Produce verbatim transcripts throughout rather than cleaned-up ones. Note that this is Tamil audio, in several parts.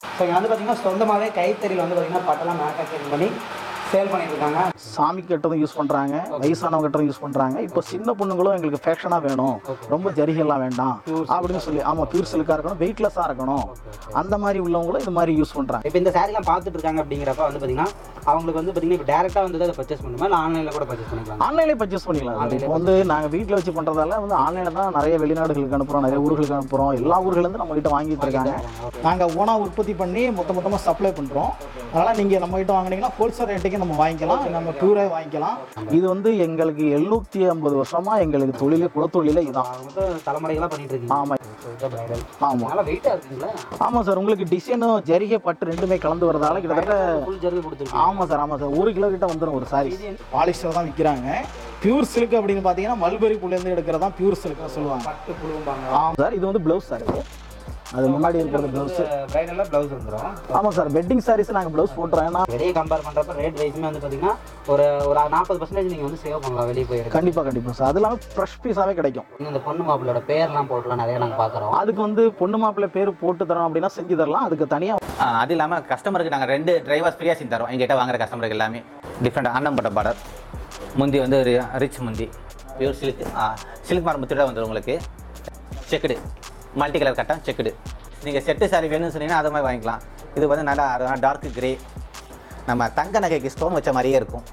ஸோ இங்கே வந்து பார்த்திங்கன்னா சொந்தமாகவே கைத்தறியில் வந்து பார்த்திங்கன்னா பட்டெல்லாம் மேனுஃபேக்சரிங் பண்ணி சேல் பண்ணிட்டு இருக்காங்க. சாமி கட்டதும் யூஸ் பண்ணுறாங்க, வயசானவங்க கட்டதும் யூஸ் பண்ணுறாங்க. இப்போ சின்ன பொண்ணுங்களும் எங்களுக்கு ஃபேஷனாக வேணும், ரொம்ப ஜரிகெல்லாம் வேண்டாம் அப்படின்னு சொல்லி, ஆமாம் பியூர் சில்காக இருக்கணும், வெயிட்லெஸ்ஸாக இருக்கணும், அந்த மாதிரி உள்ளவங்களும் இது மாதிரி யூஸ் பண்ணுறாங்க. இப்போ இந்த சாரீலாம் பார்த்துட்டு இருக்காங்க அப்படிங்கிறப்ப வந்து பார்த்தீங்கன்னா அவங்களுக்கு வந்து பார்த்தீங்கன்னா இப்போ டேரெக்டாக வந்து அதை பர்ச்சேஸ் பண்ணுமா இல்லை ஆன்லைனில் கூட பர்ச்சேஸ் பண்ணிக்கலாம்? ஆன்லைனில் பர்ச்சேஸ் பண்ணிக்கலாம். இப்போ வந்து நாங்கள் வீட்டில் வச்சு பண்ணுறதால வந்து ஆன்லைனில் தான் நிறைய வெளிநாடுகளுக்கு அனுப்புகிறோம், நிறைய ஊர்களுக்கு அனுப்புகிறோம். எல்லா ஊர்களேருந்து நம்மகிட்ட வாங்கிட்டு இருக்காங்க. நாங்கள் ஓனாக உற்பத்தி பண்ணி மொத்த மொத்தமாக சப்ளை பண்ணுறோம். அதனால் நீங்கள் நம்மகிட்ட வாங்கினீங்கன்னா ஹோல்சேல் ரேட்டுக்கு நம்ம வாங்கிக்கலாம், நம்ம பியூராக வாங்கிக்கலாம். இது வந்து எங்களுக்கு எழுநூற்றி ஐம்பது வருஷமாக எங்களுக்கு தொழிலே குலத்தொழிலே இதுதான். தலைமுறைகளாக பண்ணிட்டு இருக்கீங்க. ஆமாம் ஆமாம் நல்லா வெயிட்டாக இருக்குங்களா? ஆமாம் சார், உங்களுக்கு டிசைனும் ஜரிகை பட்டு ரெண்டுமே கலந்து வரதால கிட்டத்தட்ட ஃபுல் ஜரிகை கொடுத்துருக்கோம். ஆமாம் சார், ஆமாம் சார், ஒரு கிலோ கிட்ட வந்துடும் ஒரு சாரி. பாலிஸ்டர் தான் விற்கிறாங்க. பியூர் சில்க் அப்படின்னு பார்த்தீங்கன்னா மல்பெரி புல்லேருந்து எடுக்கிறதா பியூர் சில்க்னு சொல்லுவாங்க. பட்டு புழுவாங்க. ஆமாம் சார், இது வந்து ப்ளவுஸ் சார். அது முன்னாடி இருக்கிறது ப்ளவுஸ். பிரைடெல்லாம் ப்ளவுஸ் வந்துடும். ஆமாம் சார், வெட்டிங் சாரீஸ் நாங்கள் ப்ளவுஸ் போட்டுறோம். ஏன்னா வெளியே கம்பேர் பண்ணுறப்ப ரேட் வைஸுமே வந்து பார்த்தீங்கன்னா ஒரு ஒரு நாற்பது பர்சன்டேஜ் நீங்கள் வந்து சேவ் பண்ணலாம் வெளியே போய். கண்டிப்பாக கண்டிப்பாக சார், அது இல்லாமல் ஃப்ரெஷ் பீஸாகவே கிடைக்கும். இந்த பொண்ணு மாப்பிளோட பேர்லாம் போட்டுலாம் நிறைய நாங்கள் பார்க்குறோம். அதுக்கு வந்து பொண்ணு மாப்பிள்ளை பேர் போட்டு தரோம் அப்படின்னா செஞ்சு தரலாம், அதுக்கு தனியாக. அது இல்லாமல் கஸ்டமருக்கு நாங்கள் ரெண்டு டிரைவர்ஸ் ஃப்ரீயாக செஞ்சு தரோம். எங்கள்கிட்ட வாங்குற கஸ்டமருக்கு எல்லாமே டிஃப்ரெண்ட் அன்னம்பட்ட பார்டர் முந்தி வந்து ஒரு ரிச் முந்தி பியூர் சில்க் சில்க் மார் முத்திட வந்துடும் உங்களுக்கு. செக்குடு மல்டி கலர் கட்டம் செக்குடு. நீங்கள் செட்டு சாரி வேணும்னு சொன்னீங்கன்னா அதை மாதிரி வாங்கிக்கலாம். இது வந்து நல்லா டார்க் கிரே, நம்ம தங்க நகைக்கு ஸ்டோன் வச்ச மாதிரியே இருக்கும்.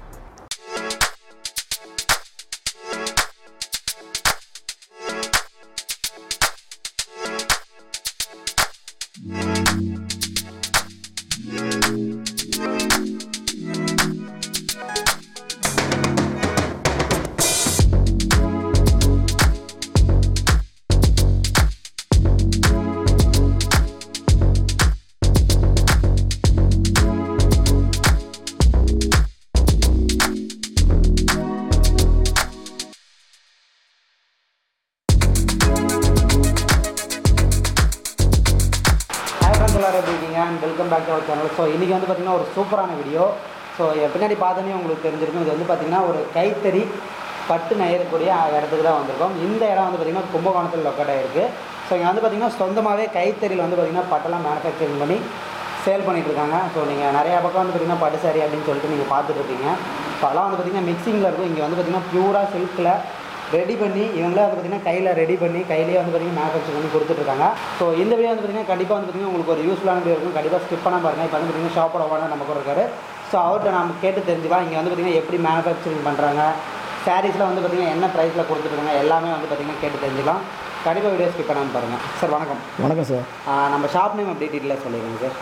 எப்படி இருக்கீங்க and welcome back to our channel. So இன்றைக்கி வந்து பார்த்திங்கன்னா ஒரு சூப்பரான வீடியோ. ஸோ பின்னாடி பார்த்தோன்னே உங்களுக்கு தெரிஞ்சிருக்கும், இது வந்து பார்த்திங்கன்னா ஒரு கைத்தறி பட்டு நெய்யக்கூடிய இடத்துக்கு தான் வந்திருக்கோம். இந்த இடம் வந்து பார்த்திங்கன்னா கும்பகோணத்தில் லொக்கேட் ஆகிருக்கு. ஸோ இங்கே வந்து பார்த்திங்கன்னா சொந்தமாகவே கைத்தறியில் வந்து பார்த்திங்கன்னா பட்டெல்லாம் மேனுஃபேக்சரிங் பண்ணி சேல் பண்ணிகிட்டு இருக்காங்க. ஸோ நீங்கள் நிறையா பக்கம் வந்து பார்த்திங்கன்னா பட்டு சாரி அப்படின்னு சொல்லிட்டு நீங்கள் பார்த்துட்ருக்கீங்க. ஸோ அதெல்லாம் வந்து பார்த்திங்கன்னா மிக்சிங்கில் இருக்கும். இங்கே வந்து பார்த்திங்கன்னா ப்யூராக சில்கில் ரெடி பண்ணி இவங்களே வந்து பார்த்திங்கன்னா கையில் ரெடி பண்ணி கையிலேயே வந்து பார்த்திங்கன்னா மேனுஃபேக்சர் பண்ணி கொடுத்துட்ருக்காங்க. ஸோ இந்த வீடியோ வந்து பார்த்திங்கன்னா கண்டிப்பாக வந்து பார்த்திங்கன்னா உங்களுக்கு ஒரு யூஸ்ஃபுல்லான வீடியோ இருக்கும். கண்டிப்பாக ஸ்கிப் பண்ணால் பாருங்கள். இப்போ வந்து பார்த்திங்கன்னா ஷாப்போட ஓனர் நம்ம கூட இருக்காரு. ஸோ அவர்கிட்ட நம்ம கேட்டு தெரிஞ்சுக்கலாம் இங்கே வந்து பார்த்திங்கன்னா எப்படி மேனுஃபேக்சரிங் பண்ணுறாங்க, சாரீஸில் வந்து பார்த்திங்கன்னா என்ன ப்ரைஸில் கொடுத்துட்ருக்காங்க, எல்லாமே வந்து பார்த்திங்கன்னா கேட்டு தெரிஞ்சுக்கலாம். கண்டிப்பாக வீடியோ ஸ்கிப் பண்ணாமல் பாருங்கள். சார் வணக்கம். வணக்கம் சார். நம்ம ஷாப் நேம் அப்படி டீட்டெயிலாக சொல்லிடுங்க சார்.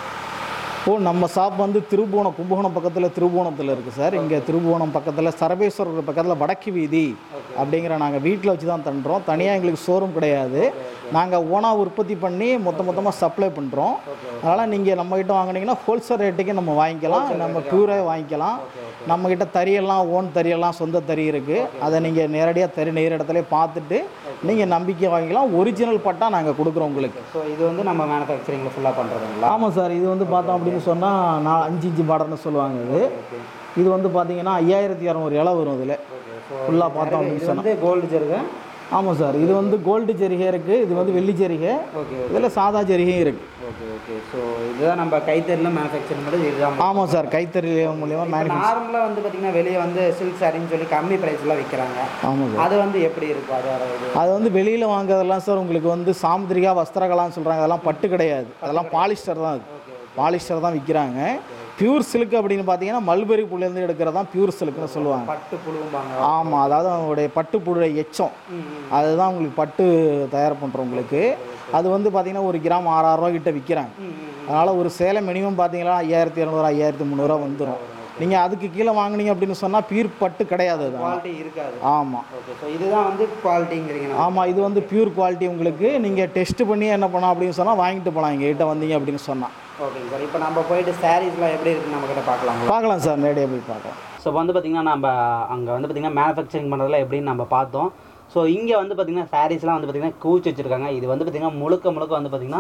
ஓ, நம்ம ஷாப் வந்து திருபுவனம், கும்பகோணம் பக்கத்தில் திருபுவனத்தில் இருக்குது சார். இங்கே திருபுவனம் பக்கத்தில் சரபேஸ்வரர் பக்கத்தில் வடக்கு வீதி அப்படிங்கிற நாங்கள் வீட்டில் வச்சு தான் தண்டுறோம். தனியாக எங்களுக்கு ஷோரூம் கிடையாது. நாங்கள் ஓனாக உற்பத்தி பண்ணி மொத்த மொத்தமாக சப்ளை பண்ணுறோம். அதனால் நீங்கள் நம்மக்கிட்ட வாங்கினீங்கன்னா ஹோல்சேல் ரேட்டுக்கு நம்ம வாங்கிக்கலாம், நம்ம பியூராக வாங்கிக்கலாம். நம்மக்கிட்ட தறியெல்லாம் ஓன் தறியெல்லாம் சொந்த தறி இருக்குது. அதை நீங்கள் நேரடியாக தறி நெய்கிற இடத்துல பார்த்துட்டு நீங்கள் நம்பிக்கை வாங்கிக்கலாம். ஒரிஜினல் பட்டா நாங்கள் கொடுக்குறோம் உங்களுக்கு. ஸோ இது வந்து நம்ம மேனுஃபேக்சரிங்கில் ஃபுல்லாக பண்ணுறதுங்களா? ஆமாம் சார், இது வந்து பார்த்தோம் அப்படின்னு சொன்னால் நான் அஞ்சு இன்ச்சு பார்டர்னு சொல்லுவாங்க. இது இது வந்து பார்த்தீங்கன்னா ஐயாயிரத்தி இரநூறு இலை வரும். இதில் ஃபுல்லாக பார்த்தோம் அப்படின்னு சொன்னால் கோல்டு ஜரிகை. ஆமாம் சார், இது வந்து கோல்டு ஜரிகை இருக்குது, இது வந்து வெள்ளி ஜரிகை, ஓகே, இதில் சாதா ஜரிகையும் இருக்குது. ஓகே ஓகே ஸோ இதுதான் நம்ம கைத்தறியில் மேனுஃபேக்சரிங் பண்ணுறது இதுதான். ஆமாம் சார், கைத்தறி மூலியமாக மேனுஃபேக்சர். நார்மலாக வந்து பார்த்திங்கன்னா வெளியே வந்து சில்க் சாரின்னு சொல்லி கம்மி ப்ரைஸ்லாம் விற்கிறாங்க. ஆமாம் சார், அது வந்து எப்படி இருக்கும்? அது அது வந்து வெளியில் வாங்குறதெல்லாம் சார் உங்களுக்கு வந்து சாமுத்திரிகா வஸ்திரகலான்னு சொல்கிறாங்க. அதெல்லாம் பட்டு கிடையாது, அதெல்லாம் பாலிஸ்டர் தான். அது பாலிஸ்டர் தான் விற்கிறாங்க. பியூர் சில்க் அப்படின்னு பார்த்தீங்கன்னா மல்பெரி புல்லேருந்து எடுக்கிறது தான் பியூர் சில்க்னு சொல்லுவாங்க. பட்டு புழுவாங்க. ஆமாம், அதாவது அவங்களுடைய பட்டு புழு எச்சம், அதுதான் உங்களுக்கு பட்டு தயார் பண்ணுறோம் உங்களுக்கு. அது வந்து பார்த்திங்கன்னா ஒரு கிராம் ஆறாயிரரூவா கிட்ட விற்கிறாங்க. அதனால் ஒரு சேலை மினிமம் பார்த்தீங்கன்னா ஐயாயிரத்தி இரநூறு ஐயாயிரத்தி முந்நூறுரூவா வந்துடும். நீங்கள் அதுக்கு கீழே வாங்கினீங்க அப்படின்னு சொன்னால் பியூர் பட்டு கிடையாது, அது குவாலிட்டி இருக்காது. ஆமாம். ஓகே, ஸோ இதுதான் வந்து குவாலிட்டிங்கிறீங்க. ஆமாம், இது வந்து பியூர் குவாலிட்டி. உங்களுக்கு நீங்கள் டெஸ்ட் பண்ணி என்ன பண்ணலாம் அப்படின்னு சொன்னால் வாங்கிட்டு போகலாம் எங்ககிட்ட வந்தீங்க அப்படின்னு சொன்னால். ஓகேங்க சார். இப்போ நம்ம போயிட்டு சாரீஸ்லாம் எப்படி இருக்குன்னு நம்மக்கிட்ட பார்க்கலாம். பார்க்கலாம் சார், நேரடியாக போய் பார்க்கலாம். ஸோ வந்து பார்த்திங்கன்னா நம்ம அங்கே வந்து பார்த்திங்கன்னா மேனுஃபேக்சரிங் பண்ணுறதுல எப்படின்னு நம்ம பார்த்தோம். ஸோ இங்கே வந்து பார்த்திங்கன்னா சாரீஸ்லாம் வந்து பார்த்திங்கன்னா கூச்சி வச்சுருக்காங்க. இது வந்து பார்த்திங்கன்னா முழுக்க முழுக்க வந்து பார்த்திங்கன்னா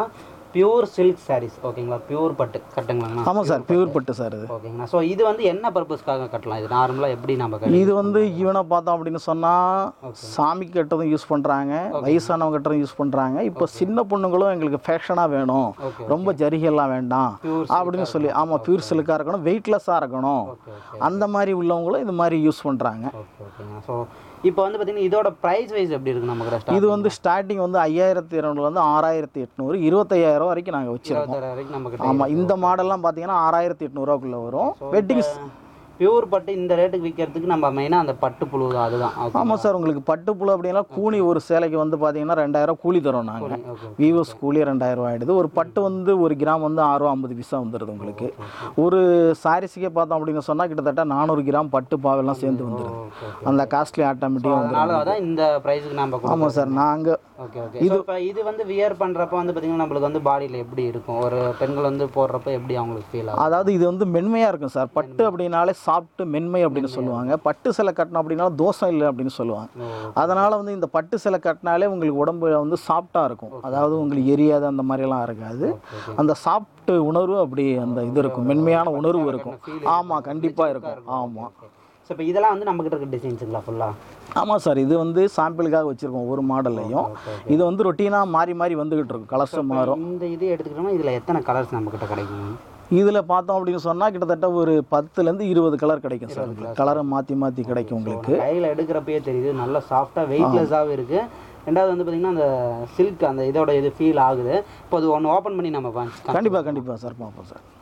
பியூர் சில்க் சாரீஸ் ஓகேங்களா, பியூர் பட்டு கட்டுங்களாண்ணா? ஆமாம் சார், பியூர் பட்டு சார் இது. ஓகேங்கண்ணா. ஸோ இது வந்து என்ன பர்பஸ்க்காக கட்டலாம்? இது நார்மலாக எப்படி நம்ம கட்டலாம்? இது வந்து ஈவனாக பார்த்தோம் அப்படின்னு சொன்னால் சாமி கட்டதும் யூஸ் பண்ணுறாங்க, வயசானவங்க கட்டதும் யூஸ் பண்ணுறாங்க. இப்போ சின்ன பொண்ணுங்களும் எங்களுக்கு ஃபேஷனாக வேணும், ரொம்ப ஜரிகெல்லாம் வேண்டாம் அப்படின்னு சொல்லி, ஆமாம் பியூர் சில்காக இருக்கணும், வெயிட்லெஸ்ஸாக இருக்கணும், அந்த மாதிரி உள்ளவங்களும் இது மாதிரி யூஸ் பண்ணுறாங்க. ஓகே ஓகேங்க. ஸோ இப்போ வந்து பார்த்தீங்கன்னா இதோட ப்ரைஸ் வைஸ் எப்படி இருக்குது நமக்கு? இது வந்து ஸ்டார்டிங் வந்து ஐயாயிரத்தி இரநூறுலேருந்து ஆறாயிரத்தி எட்நூறு இருபத்தையாயிரம் வரைக்கும் நாங்கள் வச்சுருக்கோம். வரைக்கும் நமக்கு. ஆமாம், இந்த மாடல்லாம் பார்த்தீங்கன்னா ஆறாயிரத்தி எட்நூறுவாக்குள்ளே வரும். வெட்டிங்ஸ் பியூர் பட்டு இந்த ரேட்டுக்கு விற்கிறதுக்கு நம்ம மெயினாக அந்த பட்டு புழு தான், அதுதான். ஆமாம் சார், உங்களுக்கு பட்டு புழு அப்படின்னா கூலி ஒரு சேலைக்கு வந்து பார்த்தீங்கன்னா ரெண்டாயிரம் கூலி தரோம் நாங்கள். விவோஸ் கூலி ரெண்டாயிரம் ரூபா ஆகிடுது. ஒரு பட்டு வந்து ஒரு கிராம் வந்து ஆறு ரூபா ஐம்பது பைசா வந்துடுது உங்களுக்கு. ஒரு சாரீஸுக்கே பார்த்தோம் அப்படின்னு சொன்னால் கிட்டத்தட்ட நானூறு கிராம் பட்டு பாவெல்லாம் சேர்ந்து வந்துடுது. அந்த காஸ்ட்லி ஆட்டோமேட்டிக்காக அதனால தான் இந்த ப்ரைஸுக்கு நம்ம. ஆமாம் சார், நாங்கள் ஓகே ஓகே. இது இப்போ இது வந்து வியர் பண்ணுறப்ப வந்து பார்த்தீங்கன்னா நம்மளுக்கு வந்து பாடியில் எப்படி இருக்கும், ஒரு பெண்கள் வந்து போடுறப்ப எப்படி அவங்களுக்கு ஃபீல் ஆகும்? அதாவது இது வந்து மென்மையாக இருக்கும் சார். பட்டு அப்படின்னாலே சாப்பிட்டு மென்மை அப்படின்னு சொல்லுவாங்க. பட்டு சிலை கட்டணும் அப்படின்னா தோசை இல்லை அப்படின்னு சொல்லுவாங்க. அதனால் வந்து இந்த பட்டு சிலை கட்டினாலே உங்களுக்கு உடம்பு வந்து சாஃப்டாக இருக்கும். அதாவது உங்களுக்கு எரியாது அந்த மாதிரிலாம் இருக்காது. அந்த சாஃப்ட் உணர்வு அப்படி அந்த இது இருக்கும், மென்மையான உணர்வு இருக்கும். ஆமாம், கண்டிப்பாக இருக்கும். ஆமாம். ஸோ இப்போ இதெல்லாம் வந்து நம்மக்கிட்ட இருக்க டிசைன்ஸுங்களா ஃபுல்லாக? ஆமாம் சார், இது வந்து சாம்பிளுக்காக வச்சுருக்கோம் ஒவ்வொரு மாடல்லையும். இது வந்து ரொட்டீனாக மாறி மாறி வந்துக்கிட்டு இருக்கும், கலர்ஸ் மாறும். இந்த இது எடுத்துக்கிட்டோம்னா இதில் எத்தனை கலர்ஸ் நம்மக்கிட்ட கிடைக்கும்? இதில் பார்த்தோம் அப்படின்னு சொன்னால் கிட்டத்தட்ட ஒரு பத்துலேருந்து இருபது கலர் கிடைக்கும் சார். கலரை மாற்றி மாற்றி கிடைக்கும் உங்களுக்கு. கையில் எடுக்கிறப்பயே தெரியுது, நல்லா சாஃப்டாக வெயிட்லெஸ்ஸாகவே இருக்குது. ரெண்டாவது வந்து பார்த்திங்கன்னா அந்த சில்க் அந்த இதோட இது ஃபீல் ஆகுது. இப்போ அது ஒன்று ஓப்பன் பண்ணி நம்ம பார்த்து கண்டிப்பாக கண்டிப்பாக சார் பார்ப்போம் சார்.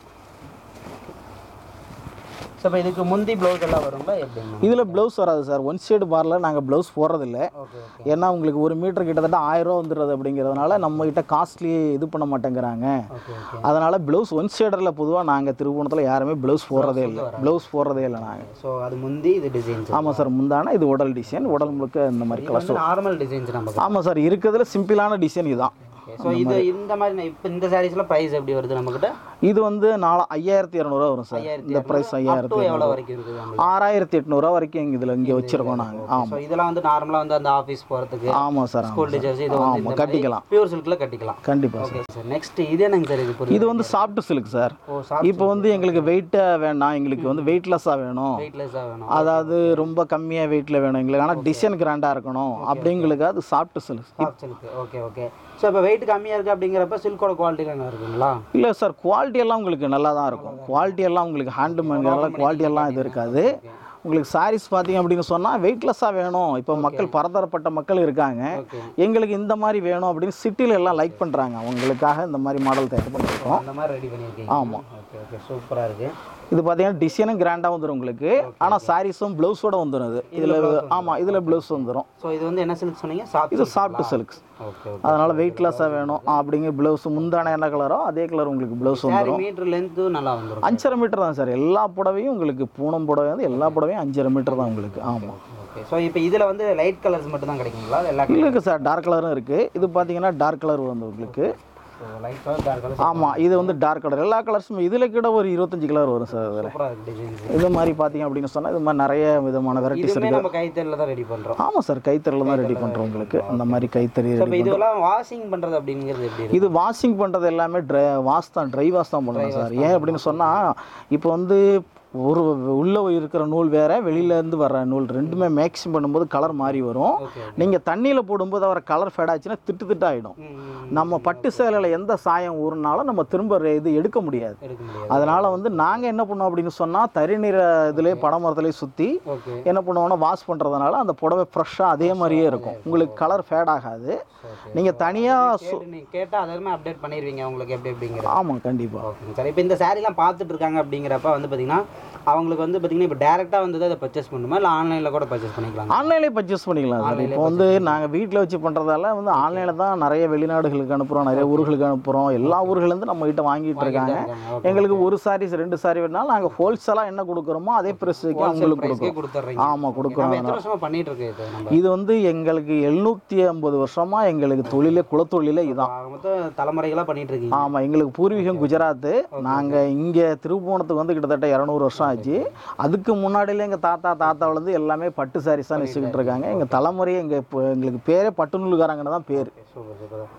ஸோ இப்போ இதுக்கு முந்தி ப்ளவுஸ் எல்லாம் வரும்ல எப்படி? இதில் ப்ளவுஸ் வராது சார். ஒன் சைடு பார்ல நாங்கள் ப்ளவுஸ் போடுறதில்ல. ஏன்னா உங்களுக்கு ஒரு மீட்டர் கிட்டத்தட்ட ஆயிரம் ரூபா வந்துடுறது அப்படிங்கிறதுனால நம்மகிட்ட காஸ்ட்லி இது பண்ண மாட்டேங்கிறாங்க. அதனால் ப்ளவுஸ் ஒன் சைடரில் பொதுவாக நாங்கள் திருவோணத்தில் யாருமே ப்ளவுஸ் போடுறதே இல்லை. ப்ளவுஸ் போடுறதே இல்லை நாங்கள். ஸோ அது முந்தி இது டிசைன். ஆமாம் சார், முந்தான இது உடல் டிசைன், உடல் முழுக்க இந்த மாதிரி கலர்ஸ். நார்மல் டிசைன்ஸ் நம்ம. ஆமாம் சார், இருக்கிறதுல சிம்பிளான டிசைன் இதுதான். ஸோ இது இந்த மாதிரி இப்போ இந்த சாரீஸ்லாம் ப்ரைஸ் எப்படி வருது நம்மக்கிட்ட? இது வந்து நாலு ஐயாயிரத்தி இரநூறுவா வரும் சார். இந்த ப்ரைஸ் ஐயாயிரத்தி எவ்வளோ வரைக்கும் இருக்குது? ஆறாயிரத்தி எட்நூறுவா வரைக்கும் எங்கள் இதில் இங்கே வச்சுருக்கோம் நாங்கள். ஆமாம், இதெல்லாம் வந்து நார்மலாக வந்து அந்த ஆஃபீஸ் போகிறதுக்கு. ஆமாம் சார், ஸ்கூல் டீச்சர்ஸ் இது ஆமாம் கட்டிக்கலாம், பியூர் சில்கில் கட்டிக்கலாம். கண்டிப்பாக. Okay sir. நெக்ஸ்ட் இது என்னங்க சார்? இது இது வந்து சாஃப்ட் சில்க் சார். இப்போ வந்து எங்களுக்கு வெயிட்டாக வேண்டாம், எங்களுக்கு வந்து வெயிட்லெஸ்ஸாக வேணும். வெயிட்லெஸ்ஸாக வேணும், அதாவது ரொம்ப கம்மியாக வெயிட்டில் வேணும் எங்களுக்கு, ஆனால் டிசைன் கிராண்டாக இருக்கணும் அப்படிங்களுக்கு அது soft silk. Soft silk. Okay okay. So இப்போ வெயிட் கம்மியாக இருக்குது அப்படிங்கிறப்ப சில்கோட குவாலிட்டிலாம் என்ன இருக்குங்களா? இல்லை சார், குவாலிட்டி எல்லாம் உங்களுக்கு நல்லா தான் இருக்கும். குவாலிட்டி எல்லாம் உங்களுக்கு ஹேண்ட்மேட் குவாலிட்டி எல்லாம் இது இருக்காது. உங்களுக்கு சாரீஸ் பார்த்தீங்க அப்படின்னு சொன்னால் வெயிட்லெஸ்ஸாக வேணும். இப்போ மக்கள் பரதரப்பட்ட மக்கள் இருக்காங்க, எங்களுக்கு இந்த மாதிரி வேணும் அப்படின்னு சிட்டியில் எல்லாம் லைக் பண்ணுறாங்க. அவங்களுக்காக இந்த மாதிரி மாடல் தயார் பண்ணியிருக்கோம். அந்த மாதிரி ரெடி பண்ணியிருக்கீங்க. ஆமாம். ஓகே ஓகே, சூப்பராக இருக்குது. இது பார்த்தீங்கன்னா டிசைனும் கிராண்டாக வந்துடும் உங்களுக்கு, ஆனால் சாரீஸும் ப்ளவுஸோட வந்துடும். இது இதில் ஆமாம், இதில் ப்ளவுஸ் வந்துடும். ஸோ இது வந்து என்ன சில்க் சொன்னீங்க? சாஃப்ட். இது சாஃப்ட் சில்க்ஸ். ஓகே. அதனால் வெயிட்லெஸ்ஸாக வேணும் அப்படிங்கிற ப்ளவுஸ் முந்தான என்ன கலரோ அதே கலர் உங்களுக்கு ப்ளவுஸ் வந்துடும். மீட்டர் லென்த்து நல்லா வந்துடும். அஞ்சரை மீட்டர் தான் சார். எல்லா புடவையும் உங்களுக்கு பூனம் புடவை வந்து எல்லா புடவையும் அஞ்சரை மீட்டர் தான் உங்களுக்கு. ஆமாம். ஓகே. ஸோ இப்போ இதில் வந்து லைட் கலர்ஸ் மட்டும் தான் கிடைக்குங்களா? எல்லா இருக்குது சார், டார்க் கலரும் இருக்குது. இது பார்த்தீங்கன்னா டார்க் கலர் வந்து உங்களுக்கு. Light colour, dark colour. ஆமாம், இது வந்து டார்க் கலர். எல்லா கலர்ஸும் இதில் கூட ஒரு இருபத்தஞ்சு கலர் வரும் சார். அதில் இது மாதிரி பார்த்தீங்க அப்படின்னு சொன்னால் இது மாதிரி நிறைய விதமான வெரைட்டிஸ் இருக்குது. நம்ம கைத்தறியில் தான் ரெடி பண்ணுறோம். ஆமாம் சார், கைத்தறியில் தான் ரெடி பண்ணுறோம் உங்களுக்கு. அந்த மாதிரி கைத்தறி இதெல்லாம் வாஷிங் பண்ணுறது அப்படிங்கிறது எப்படி? இது வாஷிங் பண்ணுறது எல்லாமே ட்ரை வாஷ் தான், ட்ரை வாஷ் தான் பண்ணுறோம் சார். ஏன் அப்படின்னு சொன்னால் இப்போ வந்து ஒரு உள்ளே இருக்கிற நூல் வேறு, வெளியிலேருந்து வர்ற நூல் ரெண்டுமே மேக்ஸிங் பண்ணும்போது கலர் மாறி வரும். நீங்கள் தண்ணியில் போடும்போது அவரை கலர் ஃபேட் ஆச்சுன்னா திட்டு திட்டு ஆகிடும். நம்ம பட்டு சேலையில் எந்த சாயம் ஊறினாலும் நம்ம திரும்ப இது எடுக்க முடியாது. அதனால் வந்து நாங்கள் என்ன பண்ணோம் அப்படின்னு சொன்னால் தரிநீரை இதிலே பனைமரத்துலேயே சுற்றி என்ன பண்ணுவோம்னா வாஷ் பண்ணுறதுனால அந்த புடவை ஃப்ரெஷ்ஷாக அதே மாதிரியே இருக்கும். உங்களுக்கு கலர் ஃபேட் ஆகாது. நீங்கள் தனியாக கேட்டால் அதெல்லாமே அப்டேட் பண்ணிடுவீங்க உங்களுக்கு எப்படி எப்படிங்கிற? ஆமாம், கண்டிப்பாக. Okay sir. இப்போ இந்த சாரீலாம் பார்த்துட்டு இருக்காங்க அப்படிங்கிறப்ப வந்து பார்த்தீங்கன்னா அவங்களுக்கு வந்து பார்த்தீங்கன்னா இப்போ டேரெக்டாக வந்து அதை பர்ச்சேஸ் பண்ணுமா இல்லை ஆன்லைனில் கூட பர்ச்சேஸ் பண்ணிக்கலாம்? ஆன்லைன்லேயே பர்ச்சேஸ் பண்ணிக்கலாம் சார். இப்போ வந்து நாங்கள் வீட்டில் வச்சு பண்ணுறதால வந்து ஆன்லைனில் தான் நிறைய வெளிநாடுகளுக்கு அனுப்புகிறோம், நிறைய ஊர்களுக்கு அனுப்புகிறோம். எல்லா ஊர்களேருந்து நம்ம கிட்ட வாங்கிட்டு இருக்காங்க. எங்களுக்கு ஒரு சாரீஸ் ரெண்டு சாரி வேணாலும் நாங்கள் ஹோல்சேலாக என்ன கொடுக்குறோமோ அதே ப்ரைஸுக்கு அவங்களுக்கு கொடுக்குறோம். ஆமாம், கொடுக்குறோம். பண்ணிட்டு இருக்கு இது வந்து எங்களுக்கு எழுநூற்றி ஐம்பது வருஷமாக எங்களுக்கு தொழிலே குலத்தொழிலே இதான். தலைமுறைகளாக பண்ணிட்டு இருக்கீங்க. ஆமாம், எங்களுக்கு பூர்வீகம் குஜராத்து. நாங்கள் இங்கே திருப்புவனத்துக்கு வந்து கிட்டத்தட்ட இரநூறு வருஷம் ஆச்சு. அதுக்கு முன்னாடியில எங்கள் தாத்தா தாத்தாவிலேருந்து எல்லாமே பட்டு சாரீஸ் தான் நெசிக்கிட்டு இருக்காங்க. எங்கள் தலைமுறையை எங்கள் இப்போ எங்களுக்கு பேரே பட்டு நூலுக்காரங்கன்னு தான் பேர்.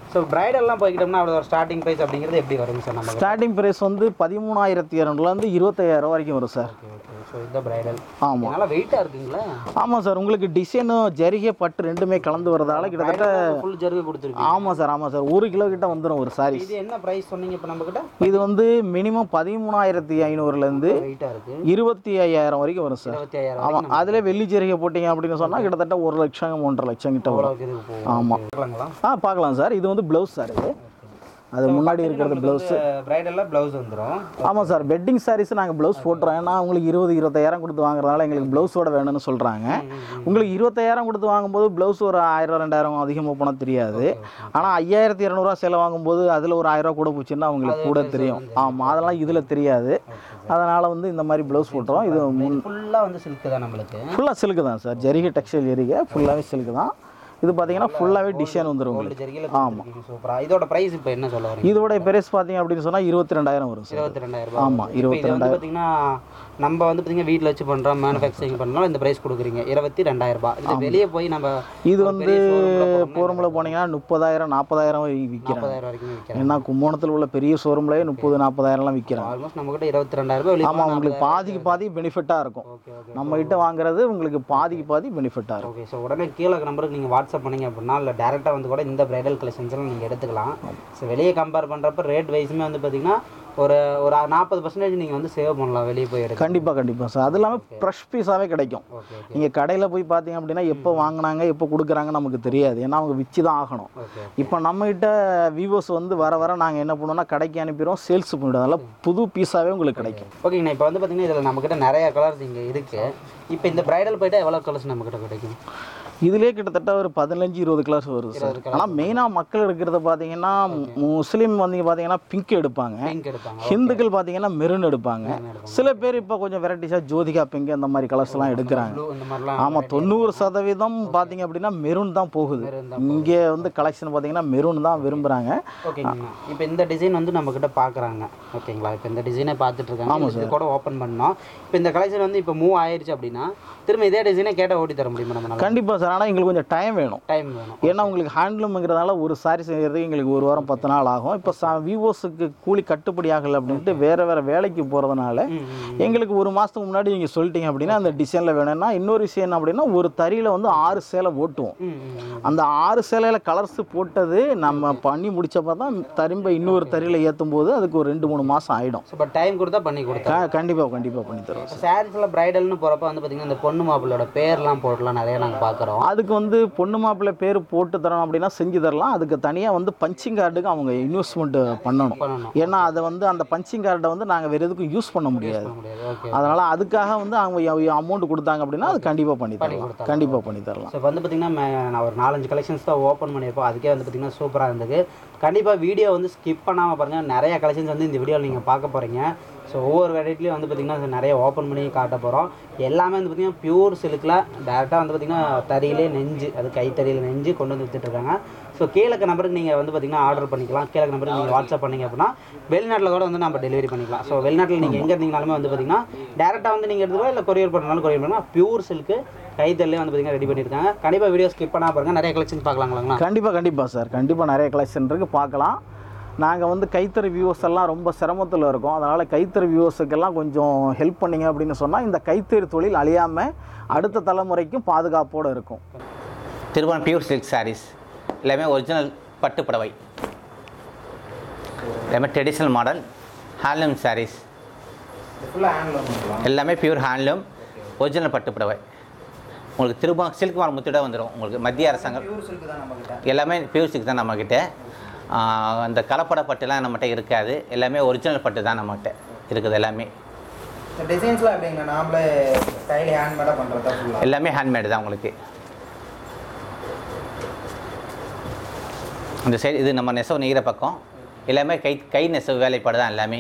ஸோ பிரைடல்லாம் போய்கிட்டோம்னா அவ்வளோ ஒரு ஸ்டார்டிங் ப்ரைஸ் அப்படிங்கிறது எப்படி வருங்க சார் நம்ம? ஸ்டார்டிங் ப்ரைஸ் வந்து பதிமூணாயிரத்தி இரநூறுலேருந்து இருபத்தாயிரம் வரைக்கும் வரும் சார். Okay okay. ஸோ இந்த பிரைடல் ஆமாம். நல்லா வெயிட்டாக இருக்குங்களா? ஆமாம் சார், உங்களுக்கு டிசைனும் ஜரிகை பட்டு ரெண்டுமே கலந்து வரதால கிட்டத்தட்ட ஃபுல் ஜருகை கொடுத்துருக்கு. ஆமாம் சார், ஆமாம் சார், ஒரு கிலோ கிட்ட வந்துடும் ஒரு சாரி. இது என்ன ப்ரைஸ் சொன்னீங்க இப்போ நம்மக்கிட்ட? இது வந்து மினிமம் பதிமூணாயிரத்தி ஐநூறுலேருந்து வெயிட்டாக இருக்குது, இருபத்தி ஐயாயிரம் வரைக்கும் வரும் சார். இருபத்தி ஐயாயிரம். ஆமாம், அதில் வெள்ளி ஜரிகை போட்டிங்க அப்படின்னு சொன்னால் கிட்டத்தட்ட ஒரு லட்சம் ஒன்றரை லட்சம் கிட்ட வரும். ஆமாம். ஆ பார்க்கலாம் சார். இது வந்து ப்ளவுஸ் சார். இது அது முன்னாடி இருக்கிறது ப்ளவுஸு. பிரைடெல்லாம் ப்ளவுஸ் வந்துடும். ஆமாம் சார், வெட்டிங் சாரீஸ் நாங்கள் ப்ளவுஸ் போட்டுறோம். ஏன்னா உங்களுக்கு இருபது இருபத்தாயிரம் கொடுத்து வாங்குறதுனால எங்களுக்கு ப்ளவுஸோட வேணும்னு சொல்கிறாங்க. உங்களுக்கு இருபத்தாயிரம் கொடுத்து வாங்கும்போது ப்ளவுஸ் ஒரு ஆயிரம் ரெண்டாயிரம் அதிகமாக போனால் தெரியாது. ஆனால் ஐயாயிரத்தி இரநூறுவா சேலை வாங்கும்போது அதில் ஒரு ஆயிரரூவா கூட போச்சுன்னா அவங்களுக்கு கூட தெரியும். ஆமாம், அதெல்லாம் இதில் தெரியாது. அதனால் வந்து இந்த மாதிரி ப்ளவுஸ் போட்டுறோம். இது ஃபுல்லாக வந்து சில்க்கு தான், நம்மளுக்கு ஃபுல்லாக சில்க்கு தான் சார். ஜரிகை டெக்ஸ்டைல் ஜரிகை ஃபுல்லாகவே சில்க்கு தான். இது பார்த்தீங்கன்னா ஃபுல்லாகவே டிசைன் வந்துடும். ஆமாம். சூப்பராக. இதோட ப்ரைஸ் இப்போ என்ன சொல்ல வரீங்க? இதோட பிரைஸ் பார்த்தீங்க அப்படின்னு சொன்னால் இருபத்தி ரெண்டாயிரம் வரும் சார். இருபத்தி ரெண்டாயிரம். ஆமாம், இருபத்தி ரெண்டாயிரம். பார்த்தீங்கன்னா நம்ம வந்து பார்த்தீங்கன்னா வீட்டில் வச்சு பண்ணுறோம், மேனுஃபேக்சரிங் பண்ணுறோம், இந்த ப்ரைஸ் கொடுக்குறீங்க இருபத்தி ரெண்டாயிரம் ரூபாய். இது வெளியே போய் நம்ம இது வந்து ஷோரூமில் போனீங்கன்னா முப்பதாயிரம் நாற்பதாயிரம் விற்கிறாங்க. நாற்பதாயிரம் வரைக்கும் விற்கிறாங்க. ஏன்னா கும்போணத்தில் உள்ள பெரிய ஷோரூம்லேயே முப்பது நாற்பதாயிரம்லாம் விற்கிறாங்க. ஆல்மோஸ்ட் நம்மகிட்ட இருபத்தி ரெண்டாயிரம் ரூபாய். ஆமாம், உங்களுக்கு பாதிக்கு பாதி பெனிஃபிட்டாக இருக்கும். நம்ம கிட்ட வாங்குறது உங்களுக்கு பாதிக்கு பாதி பெனிஃபிட்டாக இருக்கும். ஓகே. ஸோ உடனே கீழே நம்பருக்கு நீங்கள் வாட்ஸ்அப் பண்ணீங்க அப்படின்னா இல்லை டேரெக்டாக வந்து கூட இந்த பிரைடல் கலெக்ஷன்ஸ்லாம் நீங்கள் எடுத்துக்கலாம். ஸோ வெளியே கம்பேர் பண்ணுறப்ப ரேட் வைஸுமே வந்து பார்த்தீங்கன்னா ஒரு ஒரு நாற்பது பர்சன்டேஜ் நீங்கள் வந்து சேவ் பண்ணலாம் வெளியே போய் எடுக்க. கண்டிப்பாக கண்டிப்பாக சார். அது இல்லாமல் ஃப்ரெஷ் பீஸாகவே கிடைக்கும். நீங்கள் கடையில் போய் பார்த்தீங்க அப்படின்னா எப்போ வாங்கினாங்க எப்போ கொடுக்குறாங்க நமக்கு தெரியாது. ஏன்னா அவங்க விற்று தான் ஆகணும். இப்போ நம்மகிட்ட விவோஸ் வந்து வர வர நாங்கள் என்ன பண்ணுவோம்னா கடைக்கு அனுப்பிடுவோம், சேல்ஸ் பண்ணிவிடுவோம். அதனால் புது பீஸாகவே உங்களுக்கு கிடைக்கும். ஓகேங்கண்ணா. இப்போ வந்து பார்த்தீங்கன்னா இதில் நம்மக்கிட்ட நிறைய கலர்ஸ் இங்கே இருக்குது. இப்போ இந்த பிரைடல் போய்ட்டால் எவ்வளோ கலர்ஸ் நம்மக்கிட்ட கிடைக்கும்? இதிலே கிட்டத்தட்ட ஒரு பதினஞ்சு இருபது கலர்ஸ் வருது சார். ஆனால் மெயினாக மக்கள் எடுக்கிறத பார்த்தீங்கன்னா முஸ்லீம் வந்து பார்த்தீங்கன்னா பிங்க் எடுப்பாங்க, ஹிந்துக்கள் பார்த்தீங்கன்னா மெரூன் எடுப்பாங்க. சில பேர் இப்போ கொஞ்சம் வெரைட்டிஸாக ஜோதிகா பிங்க் அந்த மாதிரி கலர்ஸ்லாம் எடுக்கிறாங்க. ஆமாம், தொண்ணூறு சதவீதம் பார்த்தீங்க அப்படின்னா மெரூன் தான் போகுது. இங்கே வந்து கலெக்ஷன் பார்த்தீங்கன்னா மெரூன் தான் விரும்புகிறாங்க. ஓகேங்கண்ணா. இப்போ இந்த டிசைன் வந்து நம்மக்கிட்ட பார்க்குறாங்க. ஓகேங்களா? இப்போ இந்த டிசைனை பார்த்துட்டு இருக்காங்க. ஆமாம் சார். கூட ஓப்பன் பண்ணோம். இப்போ இந்த கலெக்ஷன் வந்து இப்போ மூவ் ஆயிடுச்சு அப்படின்னா திரும்ப இதே டிசைனே கேட்டால் ஓட்டி தர முடியுமா நம்ம? கண்டிப்பாக சார். ஆனால் எங்களுக்கு கொஞ்சம் டைம் வேணும். டைம் வேணும். ஏன்னா உங்களுக்கு ஹேண்ட்லூம்ங்கிறதால ஒரு சாரி செய்கிறதுக்கு எங்களுக்கு ஒரு வாரம் பத்து நாள் ஆகும். இப்போ சா விவோஸுக்கு கூலி கட்டுப்படி ஆகலை அப்படின்ட்டு வேறு வேறு வேலைக்கு போகிறதுனால எங்களுக்கு ஒரு மாதத்துக்கு முன்னாடி நீங்கள் சொல்லிட்டீங்க அப்படின்னா அந்த டிசைனில் வேணும்னா இன்னொரு விஷயம் என்ன அப்படின்னா ஒரு தறியில் வந்து ஆறு சேலை ஓட்டுவோம். அந்த ஆறு சேலையில் கலர்ஸ் போட்டது நம்ம பண்ணி முடிச்சப்போ தான் திரும்ப இன்னொரு தறியில் ஏற்றும் போது அதுக்கு ஒரு ரெண்டு மூணு மாதம் ஆகிடும். இப்போ டைம் கொடுத்தா பண்ணி கொடுத்தா கண்டிப்பாக கண்டிப்பாக பண்ணி தருவோம். சாரீஸில் பிரைடல்னு போகிறப்ப வந்து பார்த்தீங்கன்னா இந்த பொண்ணு மாப்பிள்ளோட பேர்லாம் போடலாம் நிறைய நாங்கள் பார்க்குறோம். அதுக்கு வந்து பொண்ணு மாப்பிள்ளை பேர் போட்டு தரணும் அப்படின்னா செஞ்சு தரலாம். அதுக்கு தனியாக வந்து பஞ்சிங் கார்டுக்கு அவங்க இன்வெஸ்ட்மெண்ட் பண்ணணும். ஏன்னா அதை வந்து அந்த பஞ்சிங் கார்டை வந்து நாங்கள் வேறு எதுக்கும் யூஸ் பண்ண முடியாது. அதனால் அதுக்காக வந்து அவங்க அமௌண்ட் கொடுத்தாங்க அப்படின்னா அது கண்டிப்பாக பண்ணி தரலாம். கண்டிப்பாக பண்ணி தரலாம். ஸோ வந்து பார்த்திங்கன்னா நான் ஒரு நாலஞ்சு கலெக்ஷன்ஸ் தான் ஓப்பன் பண்ணியிருப்போம். அதுக்கே வந்து பார்த்திங்கன்னா சூப்பராக இருந்தது. கண்டிப்பாக வீடியோ வந்து ஸ்கிப் பண்ணாமல் பாருங்கள். நிறைய கலெக்ஷன்ஸ் வந்து இந்த வீடியோவில் நீங்கள் பார்க்க போகிறீங்க. ஸோ ஒவ்வொரு வெரைட்டிலையும் வந்து பார்த்திங்கன்னா நிறைய ஓப்பன் பண்ணி காட்ட போகிறோம். எல்லாமே வந்து பார்த்திங்கன்னா பியூர் சில்கில் டேரெக்டாக வந்து பார்த்திங்கன்னா தறியிலே நெஞ்சு, அது கைத்தறியில் நெஞ்சு கொண்டு வந்து விற்றுட்ருக்காங்க. ஸோ கீழக்கு நம்பருக்கு நீங்கள் வந்து பார்த்திங்கன்னா ஆர்டர் பண்ணிக்கலாம். கீழக்கு நம்பருக்கு நீங்கள் வாட்ஸ்அப் பண்ணிங்க அப்படின்னா வெளிநாட்டில் கூட வந்து நம்ம டெலிவரி பண்ணிக்கலாம். ஸோ வெளிநாட்டில் நீங்கள் எங்கே இருந்தீங்கனாலுமே வந்து பார்த்திங்கன்னா டேரெக்டாக வந்து நீங்கள் எடுத்துக்கலாம். இல்லை கொரியர் பண்ணுறதுனாலும் கொரியர் பண்ணலாம். பியூர் சில்க்கு கைத்தறிலே வந்து பார்த்திங்கன்னா ரெடி பண்ணியிருக்காங்க. கண்டிப்பாக வீடியோ ஸ்கிப் பண்ணால் பாருங்கள். நிறைய கலெக்ஷன்ஸ் பார்க்கலாங்களா? கண்டிப்பாக கண்டிப்பாக சார். கண்டிப்பாக நிறைய கலெக்ஷன் இருக்குது, பார்க்கலாம். நாங்கள் வந்து கைத்தறி வியூவர்ஸ் எல்லாம் ரொம்ப சிரமத்தில் இருக்கோம். அதனால் கைத்தறி வியூவர்ஸுக்கெல்லாம் கொஞ்சம் ஹெல்ப் பண்ணிங்க அப்படின்னு சொன்னால் இந்த கைத்தறி தொழில் அழியாமல் அடுத்த தலைமுறைக்கும் பாதுகாப்போடு இருக்கும். திருபுவனம் பியூர் சில்க் சாரீஸ் எல்லாமே ஒரிஜினல் பட்டு புடவை, எல்லாமே ட்ரெடிஷ்னல் மாடல் ஹேண்ட்லூம் சாரீஸ், எல்லாமே பியூர் ஹேண்ட்லூம் ஒரிஜினல் பட்டு புடவை. உங்களுக்கு திருபுவனம் சில்க் மார்க் முத்திட வந்துடும். உங்களுக்கு மத்திய அரசாங்கம் எல்லாமே பியூர் சில்க் தான் நம்மக்கிட்ட. அந்த கலப்பட பட்டுலாம் நம்மகிட்ட இருக்காது. எல்லாமே ஒரிஜினல் பட்டு தான் நம்மகிட்ட இருக்குது. எல்லாமே டிசைன்ஸ்லாம் எப்படிங்க? நாமளே கையில் ஹேண்ட்மேடாக பண்ணுறதா? எல்லாமே ஹேண்ட்மேடு தான் உங்களுக்கு. இந்த சைடு இது நம்ம நெசவு நெய்கிற பக்கம். எல்லாமே கை கை நெசவு வேலைப்பாடு தான் எல்லாமே.